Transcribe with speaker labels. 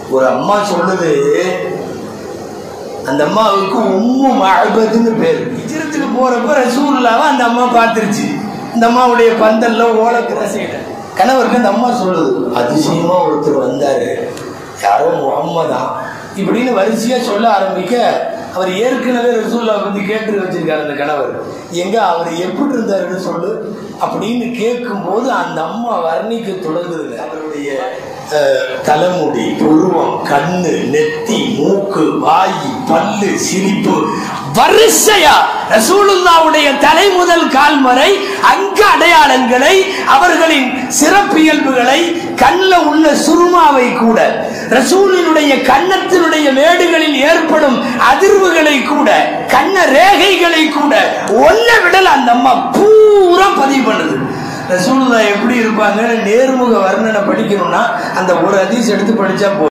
Speaker 1: ஒரு அம்மா சொல்லுது, அந்த அம்மாவுக்கு உம்மு மஅபத்னு பேர். ஹிஜ்ரத்துக்கு போறப்ப ரசூலுல்லாஹ்வை அந்த அம்மா பார்த்துருச்சு. இந்த அம்மாவுடைய பந்தல்ல ஓலக்கிற செய்யல. கணவருக்கு அந்த அம்மா சொல்லுது, அதிசயமா ஒருத்தர் வந்தாரு, யாரோ முஹம்மதா இப்படின்னு வரிசையா சொல்ல ஆரம்பிக்க, அவர் ஏற்கனவே ரசூலுல்லாஹ் பத்தி கேட்டு வச்சிருக்காரு அந்த கணவர். எங்க அவர் எப்படி இருந்தாருன்னு சொல்லு அப்படின்னு கேட்கும் போது அந்த அம்மா வர்ணிக்க தொடங்குது. அவருடைய தலைமுடி, புருவம், கண்ணு, நெத்தி, மூக்கு, வாய், பல்லு, சிரிப்பு, வரிசையா ரசூலுல்லாஹ்வுடைய தலை முதல் கால் வரை அங்க அடையாளங்களை, அவர்களின் சிறப்பியல்புகளை, கண்ணில் உள்ள சுருமாவை கூட, ரசூலினுடைய கன்னத்தினுடைய மேடுகளில் ஏற்படும் அதிர்வுகளை கூட, கண்ண ரேகைகளை கூட ஒன்ன விடல் அந்த அம்மா பூரா பதிவு பண்ணுது. ரசூலுல்லாஹ் எப்படி இருப்பாங்க நேர்முக வர்ணனை படிக்கணும்னா அந்த ஒரு ஹதீஸ் எடுத்து படிச்சா போதும்.